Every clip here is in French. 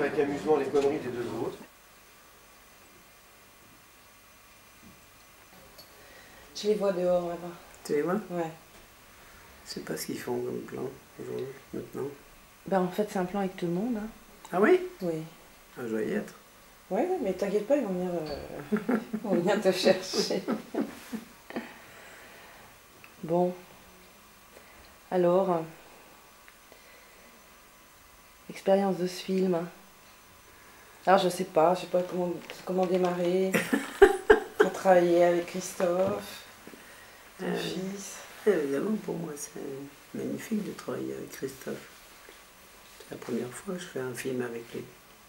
avec amusement les conneries des deux autres. Je les vois dehors là-bas. Tu les vois? Ouais. Je sais pas ce qu'ils font comme plan aujourd'hui, maintenant. Ben, en fait, c'est un plan avec tout le monde. Hein. Ah oui? Oui. Ah, je vais y être. Ouais, mais t'inquiète pas, ils vont venir te chercher. Bon. Alors, expérience de ce film. Alors, je sais pas comment démarrer. Pour travailler avec Christophe, ton fils. Évidemment, pour moi, c'est magnifique de travailler avec Christophe. C'est la première fois que je fais un film avec lui.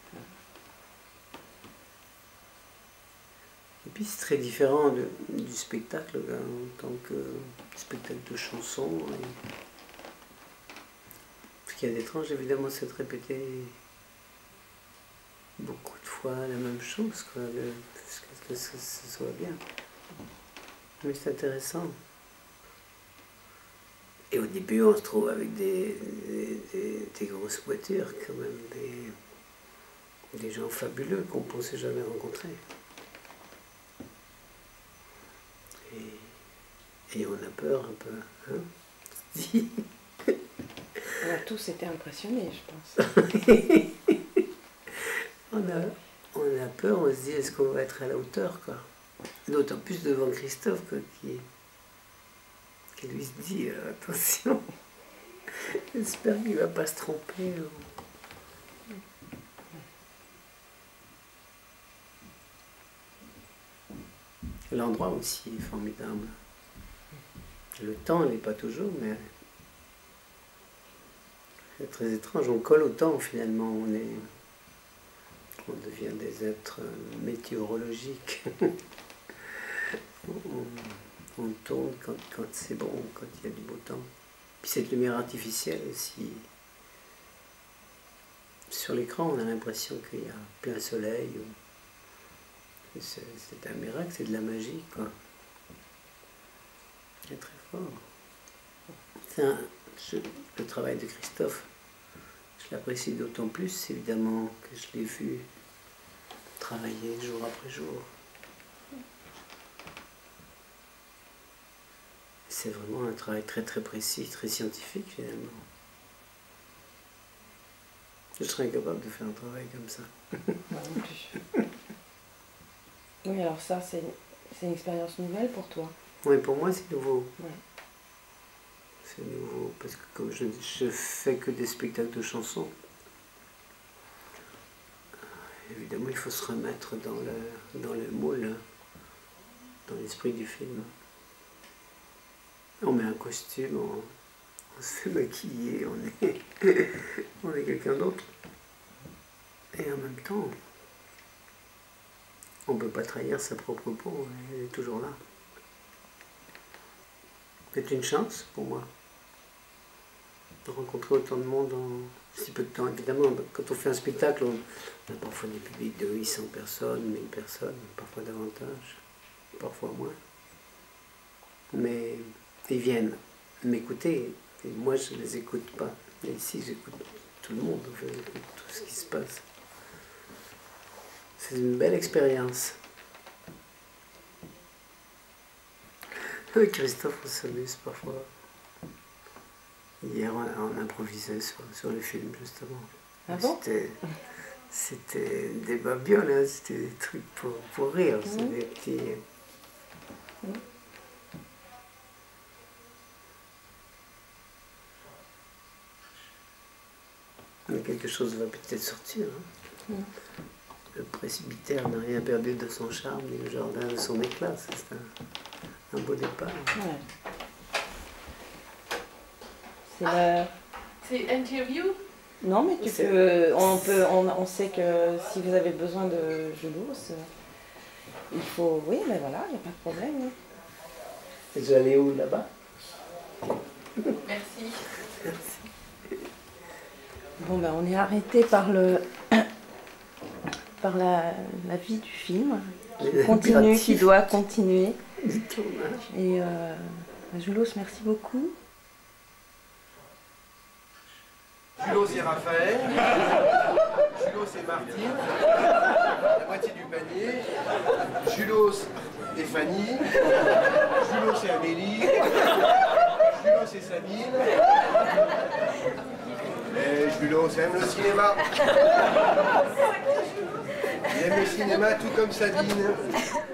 Et puis c'est très différent du spectacle, en tant que spectacle de chansons. Ce qu'il y a d'étrange, évidemment, c'est de répéter beaucoup de fois la même chose, quoi, jusqu'à ce que ce soit bien. Mais c'est intéressant. Et au début, on se trouve avec des grosses voitures, quand même, des gens fabuleux qu'on ne pensait jamais rencontrer. Et on a peur un peu, hein? On a tous été impressionnés, je pense. on a peur, on se dit, est-ce qu'on va être à la hauteur, quoi? D'autant plus devant Christophe, quoi, qui lui se dit, attention, j'espère qu'il ne va pas se tromper. L'endroit aussi est formidable. Le temps n'est pas toujours, mais c'est très étrange. On colle au temps finalement. On devient des êtres météorologiques. on tourne quand c'est bon, quand il y a du beau temps. Puis cette lumière artificielle aussi. Sur l'écran, on a l'impression qu'il y a plein soleil. C'est un miracle, c'est de la magie, quoi. C'est très fort. Le travail de Christophe, je l'apprécie d'autant plus, évidemment, que je l'ai vu travailler jour après jour. C'est vraiment un travail très très précis, très scientifique, finalement. Je serais incapable de faire un travail comme ça. Moi non plus. Oui, alors ça, c'est une expérience nouvelle pour toi. Oui, pour moi, c'est nouveau. Ouais. C'est nouveau, parce que comme je fais que des spectacles de chansons, évidemment, il faut se remettre dans le moule, dans l'esprit du film. On met un costume, on se fait maquiller, on est quelqu'un d'autre. Et en même temps, on ne peut pas trahir sa propre peau, elle est toujours là. C'est une chance pour moi de rencontrer autant de monde en si peu de temps. Évidemment, quand on fait un spectacle, on a parfois des publics de 800 personnes, 1000 personnes, parfois davantage, parfois moins. Mais ils viennent m'écouter, et moi je ne les écoute pas. Et ici, j'écoute tout le monde, j'écoute tout ce qui se passe. C'est une belle expérience. Avec Christophe, on s'amuse parfois. Hier, on improvisait sur le film, justement. Ah bon? C'était des babioles, hein, c'était des trucs pour rire. C'était des petits... Mais quelque chose va peut-être sortir. Hein. Le presbytère n'a rien perdu de son charme, ni le jardin de son éclat. C'est un beau départ. Ouais. C'est interview? Non, mais on sait que si vous avez besoin de Julos, il faut... Oui, mais voilà, il n'y a pas de problème. Et vous allez où, là-bas? Merci. Merci. Bon, ben, on est arrêté par la vie du film, qui doit continuer. Et Julos, merci beaucoup. Julos et Raphaël, Julos et Martine, la moitié du panier, Julos et Fanny, Julos et Amélie, Julos et Sabine, et Julos aime le cinéma. Il aime le cinéma tout comme Sabine.